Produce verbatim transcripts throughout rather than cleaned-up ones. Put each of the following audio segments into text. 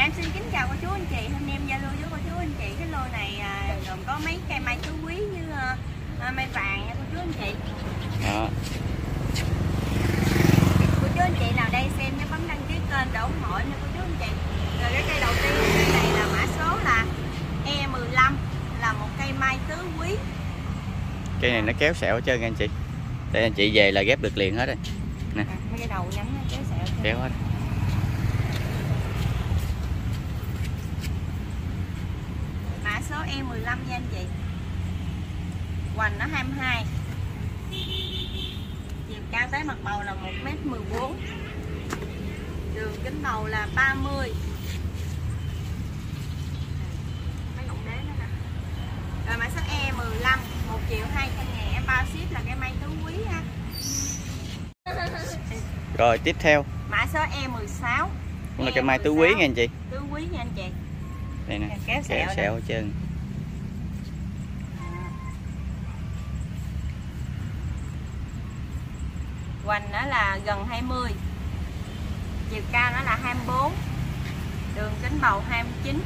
Em xin kính chào cô chú anh chị, hôm nay em giao lưu với cô chú anh chị. Cái lô này à, gồm có mấy cây mai tứ quý với à, mai vàng nha cô chú anh chị. Đó. Cô chú anh chị nào đây xem cái bấm đăng ký kênh để ủng hộ nha cô chú anh chị. Rồi cái cây đầu tiên, cây này là mã số là E mười lăm, là một cây mai tứ quý. Cây này nó kéo sẹo hết trơn anh chị. Để anh chị về là ghép được liền hết rồi. Nè. À, mấy cái đầu nhánh nó kéo sẹo hết. Kéo hết. Mã số E mười lăm nha anh chị. Hoành nó hai mươi hai. Chiều cao tới mặt bầu là một mét mười bốn. Đường kính bầu là ba mươi. Mấy gọng đế nữa nè. Rồi mã số E mười lăm, một triệu hai trăm ngàn, em bao ship là cái mai tứ quý ha. Rồi tiếp theo Mã số E mười sáu, cũng là cây mai tứ quý nha anh chị. Tứ quý nha anh chị. Đây nè, kéo sẹo, kéo sẹo hết trơn. Hoành nó là gần hai mươi. Chiều cao nó là hai mươi bốn. Đường kính bầu hai mươi chín.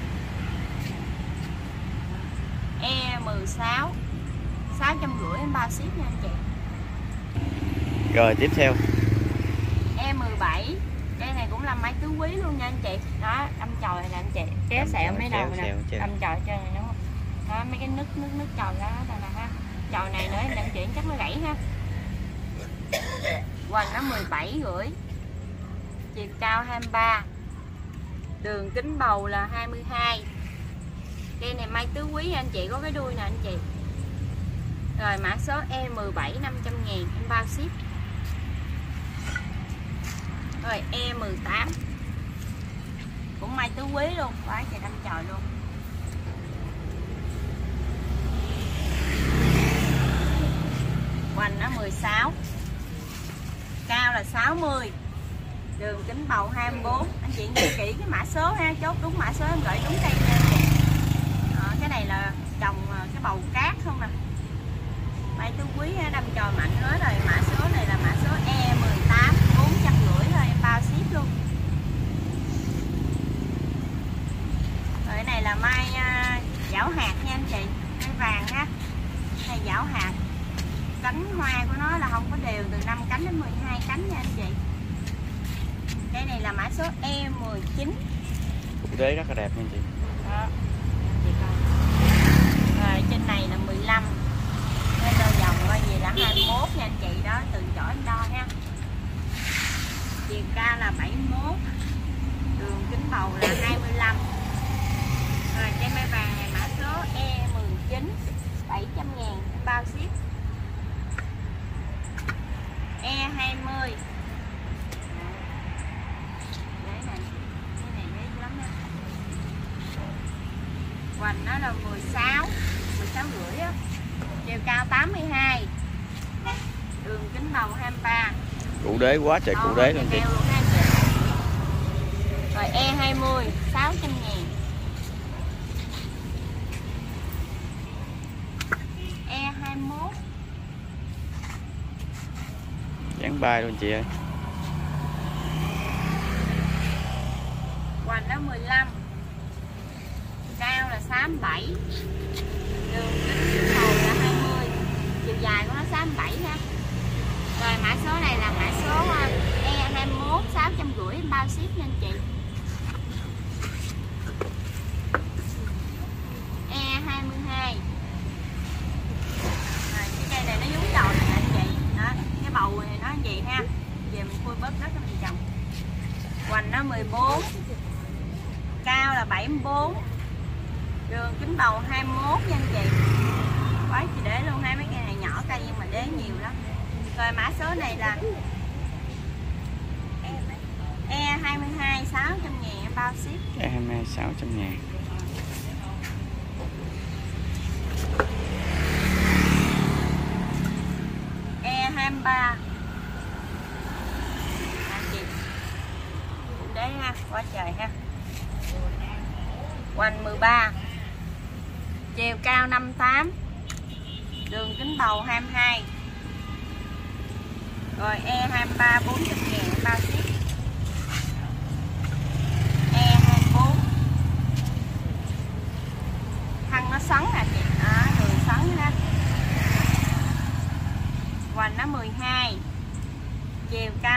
E mười sáu, sáu trăm rưỡi em bao ship nha anh chị. Rồi tiếp theo E mười bảy, đây này cũng là mai tứ quý luôn nha anh chị. Đó, đâm chồi này nè anh chị, kéo sẹo mấy đầu nè, đâm chồi chân này đúng không? Đó, mấy cái nứt nứt nứt chồi đó nè nè ha. Chồi này nữa em chuyển chắc nó gãy ha. Hoành nó mười bảy rưỡi. Chiều cao hai mươi ba. Đường kính bầu là hai mươi hai. Cây này mai tứ quý anh chị, có cái đuôi nè anh chị. Rồi mã số E mười bảy, năm trăm ngàn em bao ship. Rồi E mười tám, cũng mai tứ quý luôn, quá trời đâm chồi luôn. Hoành nó mười sáu. Cao là sáu mươi. Đường kính bầu hai mươi bốn. Anh chị nhìn kỹ cái mã số ha, chốt đúng mã số em gửi đúng cây nha anh chị. Đó, cái này là trồng cái bầu cát không nè. Mai tứ quý ha, đâm chồi mạnh nói rồi. Mã số này là mã số E mười tám, bốn trăm rưỡi thôi em bao ship luôn. Rồi cái này là mai uh, giảo hạt nha anh chị, mai vàng ha, này giảo hạt. Cánh hoa của nó là không có đều, từ năm cánh đến mười hai cánh nha anh chị. Cái này là mã số E mười chín. cục đế rất là đẹp nha anh chị. Đó. Chị coi. Rồi trên này là mười lăm. Cái đo vòng coi gì là hai mươi mốt nha anh chị, đó từ chỗ em đo ha. Chiều cao là bảy mươi mốt. Đường kính bầu là hai mươi lăm. Rồi cây mai vàng này mã số E mười chín, bảy trăm ngàn em bao ship. E hai mươi. Đấy này, cái này đấy lắm nha. Hoành nó là mười sáu, mười sáu rưỡi á. Chiều cao tám mươi hai. Đường kính bầu hai mươi ba. Cụ đế quá trời cụ đế luôn chị. Rồi E hai mươi, sáu trăm ngàn. E hai mốt. Dán bay luôn chị ơi. Hoành nó mười lăm. Cao là sáu mươi bảy. Đường kính bầu là hai mươi. Chiều dài của nó sáu mươi bảy ha. Rồi mã số này là mã số E hai mốt, sáu trăm rưỡi em bao ship nha anh chị. E hai mươi hai. Rồi cái cây này nó giống chồi này anh chị. Đó, cái bầu này nó gì ha. Giờ mình khui bớt đất cho mình trồng. Hoành nó mười bốn. Cao là bảy mươi bốn. Đường kính bầu hai mươi mốt nha anh chị. Quá chị để luôn ha, mấy cây này nhỏ cây nhưng mà đế nhiều lắm. Rồi mã số này là E hai mươi hai, sáu trăm ngàn em bao ship. E hai mươi hai, sáu trăm ngàn. E hai mươi ba. Anh chị đấy ha, quá trời ha. Hoành mười ba. Chiều cao năm mươi tám. Đường kính bầu hai mươi hai. Rồi E hai mươi ba, bốn trăm ngàn bao ship. E hai mươi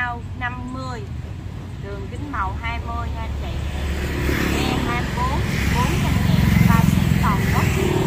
cao năm mươi, đường kính màu hai mươi nha anh chị. E hai mươi bốn, bốn trăm ngàn, bao ship toàn quốc.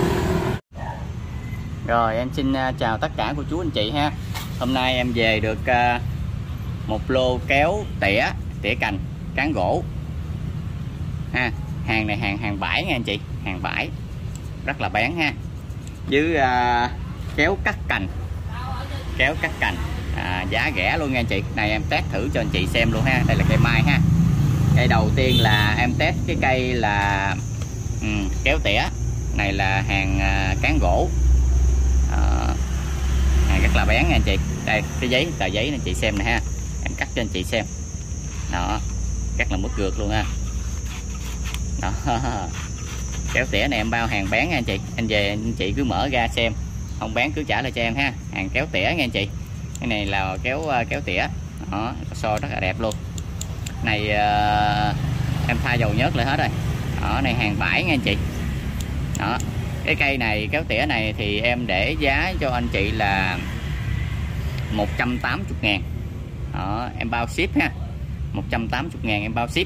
Rồi em xin chào tất cả cô chú anh chị ha. Hôm nay em về được một lô kéo tỉa, tỉa cành, cán gỗ ha. Hàng này hàng hàng bãi nha anh chị, hàng bãi rất là bán ha. Với uh, kéo cắt cành, kéo cắt cành à, giá rẻ luôn nha anh chị. Này em test thử cho anh chị xem luôn ha. Đây là cây mai ha. Cây đầu tiên là em test cái cây là um, kéo tỉa. Này là hàng uh, cán gỗ à, hàng rất là bán nha anh chị. Đây cái giấy, tờ giấy anh chị xem nè ha. Em cắt cho anh chị xem đó, cắt là mứt gượt luôn ha đó. Kéo tỉa này em bao hàng bán nha anh chị. Anh về anh chị cứ mở ra xem, không bán cứ trả lại cho em ha. Hàng kéo tỉa nha anh chị. Cái này là kéo kéo tỉa đó, so rất là đẹp luôn. Này uh, em pha dầu nhớt lại hết rồi đó. Này hàng bãi nha anh chị đó. Cái cây này kéo tỉa này thì em để giá cho anh chị là một trăm tám mươi ngàn đó, em bao ship ha. Một trăm tám mươi ngàn em bao ship.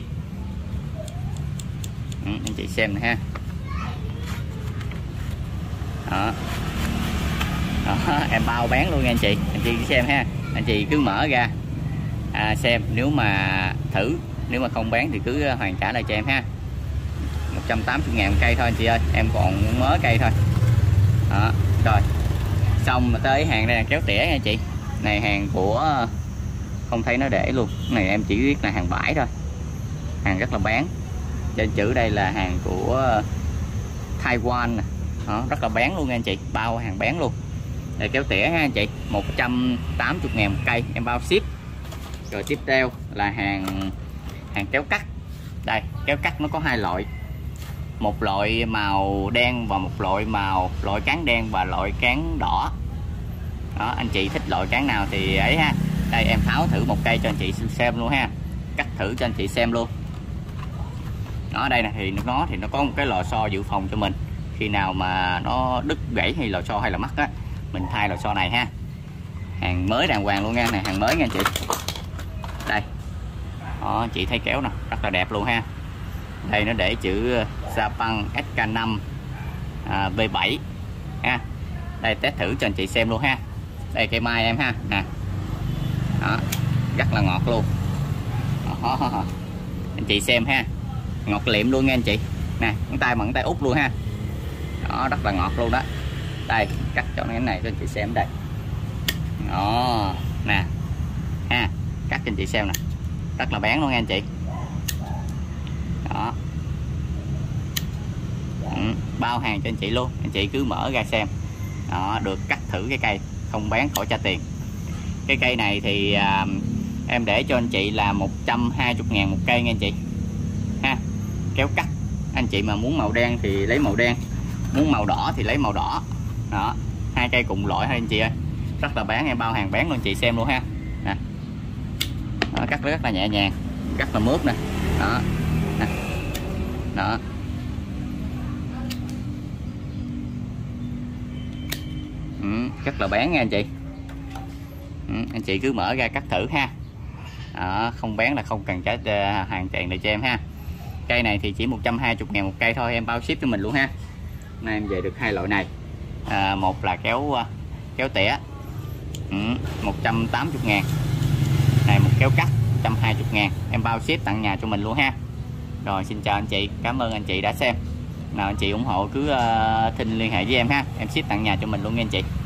Ừ, anh chị xem nè ha đó. Đó, em bao bán luôn nha anh chị. Anh chị xem ha, anh chị cứ mở ra à, xem. Nếu mà thử, nếu mà không bán thì cứ hoàn trả lại cho em ha. Một trăm tám mươi ngàn cây thôi anh chị ơi, em còn mới cây thôi đó. Rồi xong mà tới hàng đây là kéo tỉa nha anh chị. Này hàng của, không thấy nó để luôn, này em chỉ biết là hàng bãi thôi, hàng rất là bán. Trên chữ đây là hàng của Taiwan đó, rất là bán luôn nha anh chị, bao hàng bán luôn. Đây kéo tỉa ha anh chị, một trăm tám mươi ngàn một cây, em bao ship. Rồi tiếp theo là hàng hàng kéo cắt. Đây kéo cắt nó có hai loại, một loại màu đen và một loại màu loại cán đen và loại cán đỏ đó. Anh chị thích loại cán nào thì ấy ha. Đây em tháo thử một cây cho anh chị xem luôn ha, cắt thử cho anh chị xem luôn. Ở đây nè thì nó thì nó có một cái lò xo dự phòng cho mình, khi nào mà nó đứt gãy hay lò xo hay là mắc á, mình thay lò xo này ha. Hàng mới đàng hoàng luôn nha, này hàng mới nha anh chị. Đây đó, chị thấy kéo nè, rất là đẹp luôn ha. Đây nó để chữ Japan ét ca năm à, B bảy ha. Đây test thử cho anh chị xem luôn ha. Đây cây mai em ha nè đó, rất là ngọt luôn đó. Anh chị xem ha, ngọt liệm luôn nha anh chị nè, ngón tay bằng ngón tay út luôn ha đó, rất là ngọt luôn đó. Đây cắt cho cái này cho anh chị xem đây đó nè ha, cắt cho anh chị xem nè, rất là bán luôn nha anh chị đó. Ừ, bao hàng cho anh chị luôn, anh chị cứ mở ra xem đó, được cắt thử cái cây, không bán khỏi trả tiền. Cái cây này thì à, em để cho anh chị là một trăm hai mươi ngàn một cây nha anh chị ha. Kéo cắt, anh chị mà muốn màu đen thì lấy màu đen, muốn màu đỏ thì lấy màu đỏ đó. Hai cây cùng loại thôi anh chị ơi, rất là bán, em bao hàng bán luôn anh chị xem luôn ha nè. Đó, cắt rất là nhẹ nhàng, rất là mướt nè đó nè. Đó ừ, rất là bán nha anh chị. Ừ, anh chị cứ mở ra cắt thử ha đó, không bán là không cần trả hàng tiền để cho em ha. Cây này thì chỉ một trăm hai mươi ngàn một cây thôi, em bao ship cho mình luôn ha. Nay em về được hai loại này à, một là kéo kéo tỉa ừ, một trăm tám mươi ngàn, này một kéo cắt một trăm hai mươi ngàn, em bao ship tặng nhà cho mình luôn ha. Rồi xin chào anh chị, cảm ơn anh chị đã xem. Nào anh chị ủng hộ cứ uh, thinh liên hệ với em ha, em ship tặng nhà cho mình luôn nha anh chị.